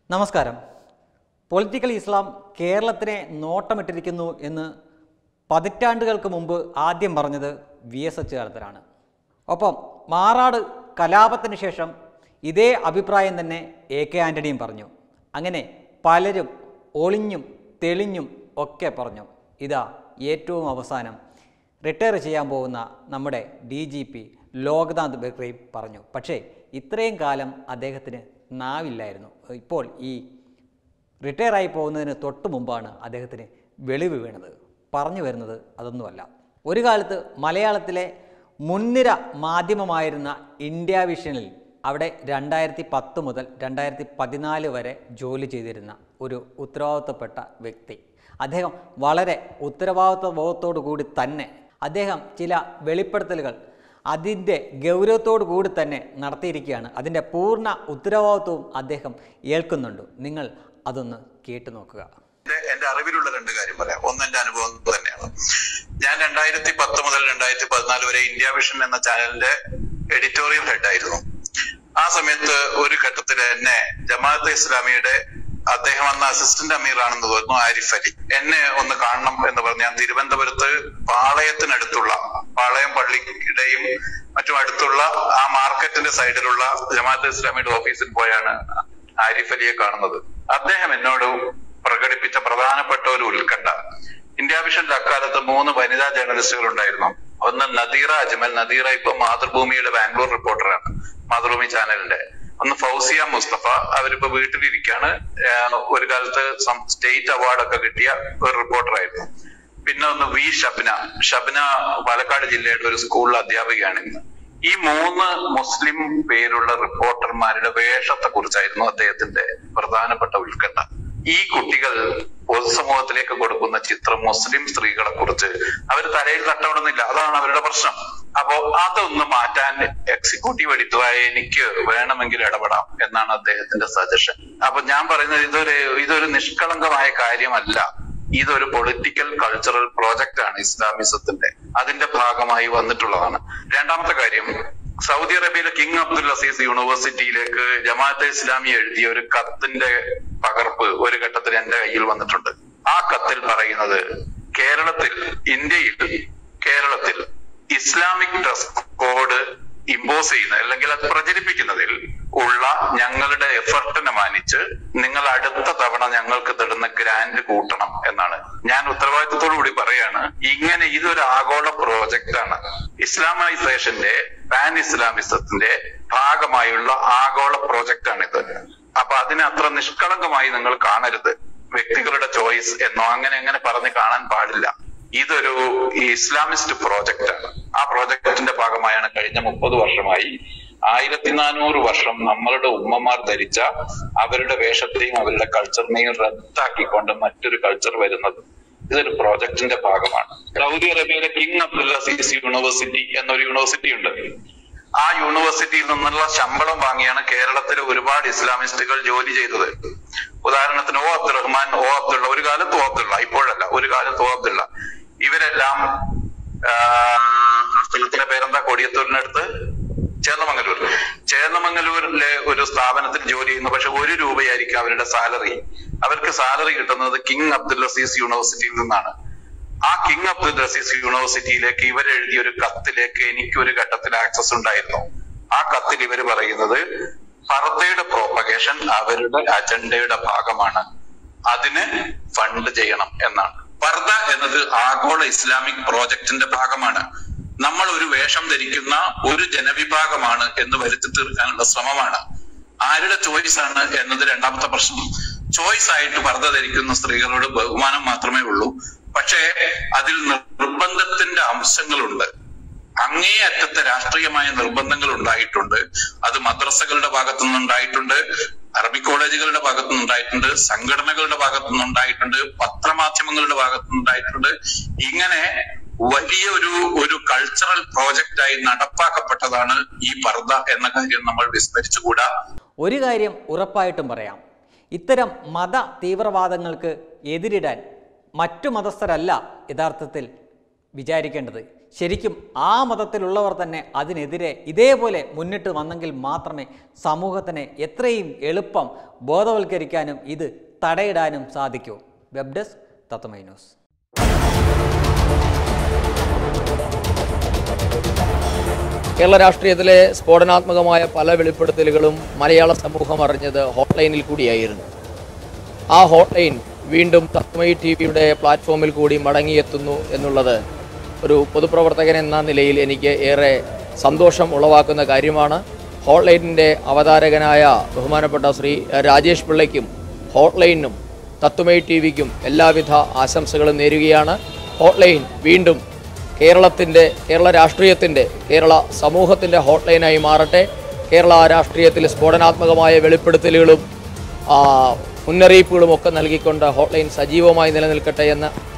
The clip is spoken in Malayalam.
നമസ്കാരം. പൊളിറ്റിക്കൽ ഇസ്ലാം കേരളത്തിനെ നോട്ടമിട്ടിരിക്കുന്നു എന്ന് പതിറ്റാണ്ടുകൾക്ക് മുമ്പ് ആദ്യം പറഞ്ഞത് VS അച്യുതാനന്ദനാണ്. ഒപ്പം മാറാട് കലാപത്തിന് ശേഷം ഇതേ അഭിപ്രായം തന്നെ AK ആൻ്റണിയും പറഞ്ഞു. അങ്ങനെ പലരും ഒളിഞ്ഞും തെളിഞ്ഞും ഒക്കെ പറഞ്ഞു. ഇതാ ഏറ്റവും അവസാനം റിട്ടയർ ചെയ്യാൻ പോകുന്ന നമ്മുടെ DGP ലോക്നാഥ് ബെഹ്റയും പറഞ്ഞു. പക്ഷേ ഇത്രയും കാലം അദ്ദേഹത്തിന് നാവില്ലായിരുന്നു. ഇപ്പോൾ ഈ റിട്ടയറായി പോകുന്നതിന് തൊട്ട് മുമ്പാണ് അദ്ദേഹത്തിന് വെളിവ് വീണത്. പറഞ്ഞു വരുന്നത് അതൊന്നുമല്ല. ഒരു കാലത്ത് മലയാളത്തിലെ മുൻനിര മാധ്യമമായിരുന്ന ഇന്ത്യ വിഷനിൽ അവിടെ 2010 മുതൽ 2014 വരെ ജോലി ചെയ്തിരുന്ന ഒരു ഉത്തരവാദിത്തപ്പെട്ട വ്യക്തി. അദ്ദേഹം വളരെ ഉത്തരവാദിത്വബോധത്തോടു കൂടി തന്നെ അദ്ദേഹം ചില വെളിപ്പെടുത്തലുകൾ അതിൻ്റെ ഗൗരവത്തോടു കൂടി തന്നെ നടത്തിയിരിക്കുകയാണ്. അതിൻ്റെ പൂർണ്ണ ഉത്തരവാദിത്വവും അദ്ദേഹം ഏൽക്കുന്നുണ്ട്. നിങ്ങൾ അതൊന്ന് കേട്ടു നോക്കുക. എന്റെ അറിവിലുള്ള രണ്ട് കാര്യം പറയാം. ഒന്ന് എന്റെ അനുഭവം തന്നെയാണ്. ഞാൻ 2010 മുതൽ 2014 വരെ ഇന്ത്യ വിഷൻ എന്ന ചാനലിന്റെ എഡിറ്റോറിയൽ ഹെഡായിരുന്നു. ആ സമയത്ത് ഒരു ഘട്ടത്തിൽ എന്നെ ജമാഅത്തെ ഇസ്ലാമിയുടെ അദ്ദേഹം അന്ന് അസിസ്റ്റന്റ് അമീറാണെന്ന് തോന്നുന്നു ആരിഫ് അലി എന്നെ ഒന്ന് കാണണം എന്ന് പറഞ്ഞ് ഞാൻ തിരുവനന്തപുരത്ത് പാളയത്തിനടുത്തുള്ള പാളയം പള്ളിയുടെയും മറ്റും അടുത്തുള്ള ആ മാർക്കറ്റിന്റെ സൈഡിലുള്ള ജമാഅത്തെ ഇസ്ലാമിയുടെ ഓഫീസിൽ പോയാണ് ആരിഫ് അലിയെ കാണുന്നത്. അദ്ദേഹം എന്നോട് പ്രകടിപ്പിച്ച പ്രധാനപ്പെട്ട ഒരു ഉത്കണ്ഠ, ഇന്ത്യ വിഷന്റെ അക്കാലത്ത് 3 വനിതാ ജേർണലിസ്റ്റുകൾ ഉണ്ടായിരുന്നു. ഒന്ന് നദീറ അജ്മൽ. നദീറ ഇപ്പൊ മാതൃഭൂമിയുടെ ബാംഗ്ലൂർ റിപ്പോർട്ടറാണ്, മാതൃഭൂമി ചാനലിന്റെ. ഒന്ന് ഫൗസിയ മുസ്തഫ, അവരിപ്പോ വീട്ടിലിരിക്കാണ്. ഒരു കാലത്ത് സ്റ്റേറ്റ് അവാർഡൊക്കെ കിട്ടിയ ഒരു റിപ്പോർട്ടറായിരുന്നു. പിന്നെ ഒന്ന് ഷബ്ന പാലക്കാട് ജില്ലയുടെ ഒരു സ്കൂളിലെ അധ്യാപികയാണ് ഇന്ന്. ഈ 3 മുസ്ലിം പേരുള്ള റിപ്പോർട്ടർമാരുടെ വേഷത്തെ കുറിച്ചായിരുന്നു അദ്ദേഹത്തിന്റെ പ്രധാനപ്പെട്ട ഉത്കണ്ഠ. ഈ കുട്ടികൾ പൊതുസമൂഹത്തിലേക്ക് കൊടുക്കുന്ന ചിത്രം മുസ്ലിം സ്ത്രീകളെ കുറിച്ച് അവർ തലയിൽ തട്ടണമെന്നില്ല, അതാണ് അവരുടെ പ്രശ്നം. അപ്പോ അതൊന്ന് മാറ്റാൻ എക്സിക്യൂട്ടീവ് എഡിറ്ററായ എനിക്ക് വേണമെങ്കിൽ ഇടപെടാം എന്നാണ് അദ്ദേഹത്തിന്റെ സജഷൻ. അപ്പൊ ഞാൻ പറയുന്നത് ഇതൊരു നിഷ്കളങ്കമായ കാര്യമല്ല. ഇതൊരു പൊളിറ്റിക്കൽ കൾച്ചറൽ പ്രോജക്റ്റ് ആണ് ഇസ്ലാമിസത്തിന്റെ. അതിന്റെ ഭാഗമായി വന്നിട്ടുള്ളതാണ്. രണ്ടാമത്തെ കാര്യം, സൗദി അറേബ്യയിലെ കിങ് അബ്ദുൽ അസീസ് യൂണിവേഴ്സിറ്റിയിലേക്ക് ജമാഅത്തെ ഇസ്ലാമി എഴുതിയ ഒരു കത്തിന്റെ പകർപ്പ് ഒരു ഘട്ടത്തിൽ എന്റെ കയ്യിൽ വന്നിട്ടുണ്ട്. ആ കത്തിൽ പറയുന്നത് കേരളത്തിൽ ഇസ്ലാമിക് ഡ്രസ് കോഡ് ഇമ്പോസ് ചെയ്യുന്ന അല്ലെങ്കിൽ അത് പ്രചരിപ്പിക്കുന്നതിൽ ഉള്ള ഞങ്ങളുടെ എഫർട്ടിനെ മാനിച്ച് നിങ്ങൾ അടുത്ത തവണ ഞങ്ങൾക്ക് തരുന്ന ഗ്രാന്റ് കൂട്ടണം എന്നാണ്. ഞാൻ ഉത്തരവാദിത്വത്തോടു കൂടി പറയാണ്, ഇങ്ങനെ ഇതൊരു ആഗോള പ്രോജക്റ്റ് ആണ്. ഇസ്ലാമൈസേഷന്റെ പാൻ ഇസ്ലാമിസത്തിന്റെ ഭാഗമായുള്ള ആഗോള പ്രോജക്റ്റ് ആണിത്. അപ്പൊ അതിനെ അത്ര നിഷ്കളങ്കമായി നിങ്ങൾ കാണരുത്. വ്യക്തികളുടെ ചോയ്സ് എന്നോ അങ്ങനെ പറഞ്ഞ് കാണാൻ പാടില്ല. ഇതൊരു ഇസ്ലാമിസ്റ്റ് പ്രോജക്റ്റ് ആണ്. ആ പ്രോജക്റ്റിന്റെ ഭാഗമായാണ് കഴിഞ്ഞ 30 വർഷമായി 1400 വർഷം നമ്മളുടെ ഉമ്മമാർ ധരിച്ച അവരുടെ വേഷത്തെയും അവരുടെ കൾച്ചറിനെയും റദ്ദാക്കിക്കൊണ്ട് മറ്റൊരു കൾച്ചർ വരുന്നത്. ഇതൊരു പ്രോജക്റ്റിന്റെ ഭാഗമാണ്. സൗദി അറേബ്യയിലെ കിങ് അബ്ദുൽ അസീസ് യൂണിവേഴ്സിറ്റി എന്നൊരു യൂണിവേഴ്സിറ്റി ഉണ്ട്. ആ യൂണിവേഴ്സിറ്റിയിൽ നിന്നുള്ള ശമ്പളം വാങ്ങിയാണ് കേരളത്തിലെ ഒരുപാട് ഇസ്ലാമിസ്റ്റുകൾ ജോലി ചെയ്തത്. ഉദാഹരണത്തിന് അബ്ദുറഹ്മാൻ, അബ്ദുള്ള, ഒരു കാലത്ത് അബ്ദുള്ള, ഇപ്പോഴല്ല, ഒരു കാലത്ത് അബ്ദുള്ള, ഇവരെല്ലാം സ്ഥലത്തിന്റെ പേരെന്താ, കൊടിയത്തൂരിനടുത്ത് ചേന്നമംഗലൂരിലെ ഒരു സ്ഥാപനത്തിൽ ജോലി ചെയ്യുന്നു. പക്ഷെ 1 രൂപയായിരിക്കും അവരുടെ സാലറി. അവർക്ക് സാലറി കിട്ടുന്നത് കിങ് അബ്ദുൽ അസീസ് യൂണിവേഴ്സിറ്റിയിൽ നിന്നാണ്. ആ കിങ് അബ്ദുൽ അസീസ് യൂണിവേഴ്സിറ്റിയിലേക്ക് ഇവരെഴുതിയ ഒരു കത്തിലേക്ക് എനിക്കൊരു ഘട്ടത്തിൽ ആക്സസ് ഉണ്ടായിരുന്നു. ആ കത്തിൽ ഇവർ പറയുന്നത് പർദ്ദയുടെ പ്രോപ്പഗേഷൻ അവരുടെ അജണ്ടയുടെ ഭാഗമാണ്, അതിന് ഫണ്ട് ചെയ്യണം എന്നാണ്. പർദ്ദ എന്നത് ആഗോള ഇസ്ലാമിക് പ്രോജക്റ്റിന്റെ ഭാഗമാണ്. നമ്മൾ ഒരു വേഷം ധരിക്കുന്ന ഒരു ജനവിഭാഗമാണ് എന്ന് വരുത്തി തീർക്കാനുള്ള ശ്രമമാണ്. ആരുടെ ചോയ്സ് ആണ് എന്നത് രണ്ടാമത്തെ പ്രശ്നം. ചോയ്സ് ആയിട്ട് പർദ്ദ ധരിക്കുന്ന സ്ത്രീകളോട് ബഹുമാനം മാത്രമേ ഉള്ളൂ. പക്ഷേ അതിൽ നിർബന്ധത്തിന്റെ അംശങ്ങളുണ്ട്. അങ്ങേയറ്റത്തെ രാഷ്ട്രീയമായ നിർബന്ധങ്ങൾ ഉണ്ടായിട്ടുണ്ട്. അത് മദ്രസകളുടെ ഭാഗത്തു നിന്നുണ്ടായിട്ടുണ്ട്, അറബി കോളേജുകളുടെ ഭാഗത്തു നിന്നുണ്ടായിട്ടുണ്ട്, സംഘടനകളുടെ ഭാഗത്തു നിന്നുണ്ടായിട്ടുണ്ട്, പത്രമാധ്യമങ്ങളുടെ ഭാഗത്തു നിന്നുണ്ടായിട്ടുണ്ട്. ഇങ്ങനെ വലിയ ഒരു കൾച്ചറൽ പ്രോജക്റ്റായി നടപ്പാക്കപ്പെട്ടതാണ് ഈ പർദ്ദ എന്ന കാര്യം നമ്മൾ വിസ്മരിച്ചുകൂടാ. ഒരു കാര്യം ഉറപ്പായിട്ടും പറയാം, ഇത്തരം മത തീവ്രവാദങ്ങൾക്ക് എതിരിടാൻ മറ്റു മതസ്ഥരല്ല യഥാർത്ഥത്തിൽ വിചാരിക്കേണ്ടത്. ശരിക്കും ആ മതത്തിലുള്ളവർ തന്നെ അതിനെതിരെ ഇതേപോലെ മുന്നിട്ട് വന്നെങ്കിൽ മാത്രമേ സമൂഹത്തിനെ എത്രയും എളുപ്പം ബോധവൽക്കരിക്കാനും ഇത് തടയിടാനും സാധിക്കൂ. Web desk Tatwamayi news. Kerala രാഷ്ട്രീയത്തിലെ സ്ഫോടനാത്മകമായ പല വെളിപ്പെടുത്തലുകളും മലയാള സമൂഹം അറിഞ്ഞത് ഹോട്ട്ലൈനിൽ കൂടിയായിരുന്നു. ആ ഹോട്ട്ലൈൻ വീണ്ടും തത്വമയി ടിവിയുടെ പ്ലാറ്റ്ഫോമിൽ കൂടി മടങ്ങിയെത്തുന്നു എന്നുള്ളത് ഒരു പൊതുപ്രവർത്തകൻ എന്ന നിലയിൽ എനിക്ക് ഏറെ സന്തോഷം ഉളവാക്കുന്ന കാര്യമാണ്. ഹോട്ട്ലൈനിൻ്റെ അവതാരകനായ ബഹുമാനപ്പെട്ട ശ്രീ രാജേഷ് പിള്ളയ്ക്കും ഹോട്ട്ലൈനും തത്വമയി ടിവിക്കും എല്ലാവിധ ആശംസകളും നേരുകയാണ്. ഹോട്ട്ലൈൻ വീണ്ടും കേരള രാഷ്ട്രീയത്തിൻ്റെ, കേരള സമൂഹത്തിൻ്റെ ഹോട്ട്ലൈനായി മാറട്ടെ. കേരള രാഷ്ട്രീയത്തിൽ സ്ഫോടനാത്മകമായ വെളിപ്പെടുത്തലുകളും മുന്നറിയിപ്പുകളും ഒക്കെ നൽകിക്കൊണ്ട് ഹോട്ട്ലൈൻ സജീവമായി നിലനിൽക്കട്ടെ എന്ന്